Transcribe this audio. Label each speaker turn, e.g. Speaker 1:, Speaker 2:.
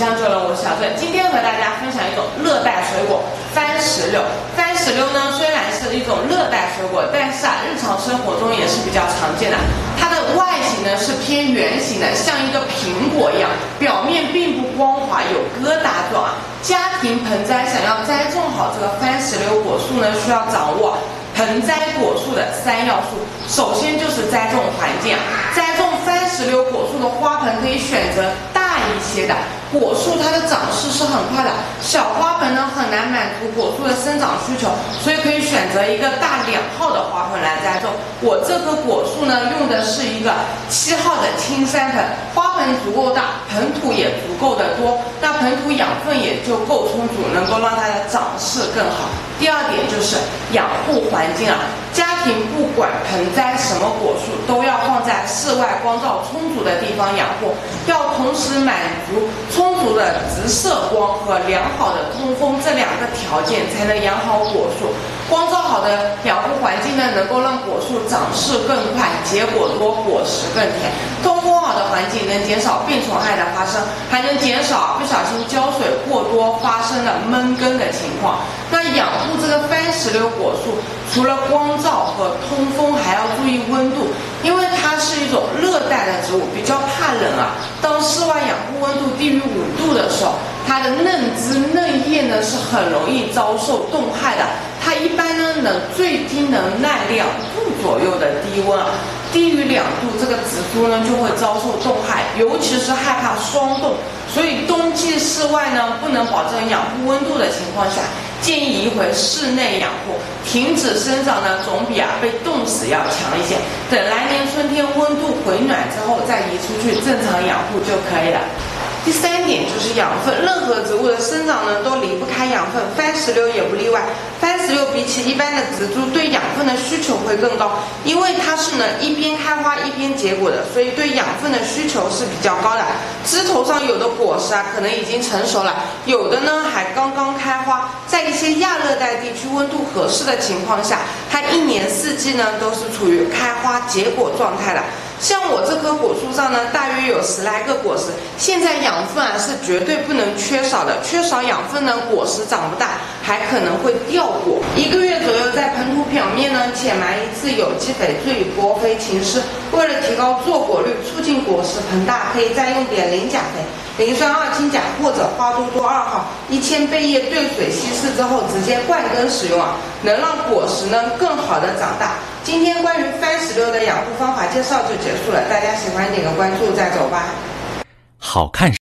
Speaker 1: 香洲人，我是小郑。今天和大家分享一种热带水果番石榴。番石榴呢，虽然是一种热带水果，但是日常生活中也是比较常见的。它的外形呢是偏圆形的，像一个苹果一样，表面并不光滑，有疙瘩状。家庭盆栽想要栽种好这个番石榴果树呢，需要掌握盆栽果树的3要素。首先就是栽种环境，栽种番石榴果树的花盆可以选择大一些的，果树它的长势是很快的，小花盆呢很难满足果树的生长需求，所以可以选择一个大2号的花盆来栽种。我这棵果树呢用的是一个7号的青山盆，花盆足够大，盆土也足够的多，那盆土养分也就够充足，能够让它的长势更好。第二点就是养护环境啊，家庭不管盆栽什么果树，都要放在室外光照充足的地方养护，要同时满足充足的直射光和良好的通风这2个条件，才能养好果树。光照好的养护环境呢，能够让果树长势更快，结果多，果实更甜。通风好的环境能减少病虫害的发生，还能减少不小心浇水过多发生的闷根的情况。那养护这个番石榴果树，除了光照和通风，还要注意温度，因为它是一种热带的植物，比较怕冷啊。当室外养护温度低于5度的时候，它的嫩枝嫩叶呢是很容易遭受冻害的。它一般呢最低能耐2度左右的低温啊，低于2度，这个植株呢就会遭受冻害，尤其是害怕霜冻。所以冬季室外呢不能保证养护温度的情况下，建议移回室内养护，停止生长呢总比被冻死要强一些。等来年春天温度回暖之后再移出去正常养护就可以了。第3点就是养分，任何植物的生长呢都离不开养分，番石榴也不例外。番石榴比起一般的植株对养分的需求会更高，因为它是一边开花一边结果的，所以对养分的需求是比较高的。枝头上有的果实可能已经成熟了，有的呢还刚刚开花。在一些亚热带地区温度合适的情况下，它1年4季呢都是处于开花结果状态的。像我这棵果树上呢，大约有10来个果实，现在养分是绝对不能缺少的，缺少养分呢，果实长不大，还可能会掉果。1个月左右，在盆土表面呢浅埋1次有机肥醉泊肥勤施，为了提高坐果率，促进果实膨大，可以再用点磷钾肥、磷酸二氢钾或者花多多2号1000倍液兑水稀释之后直接灌根使用能让果实呢更好的长大。今天关于番石榴的养护方法介绍就结束了，大家喜欢点个关注再走吧。
Speaker 2: 好看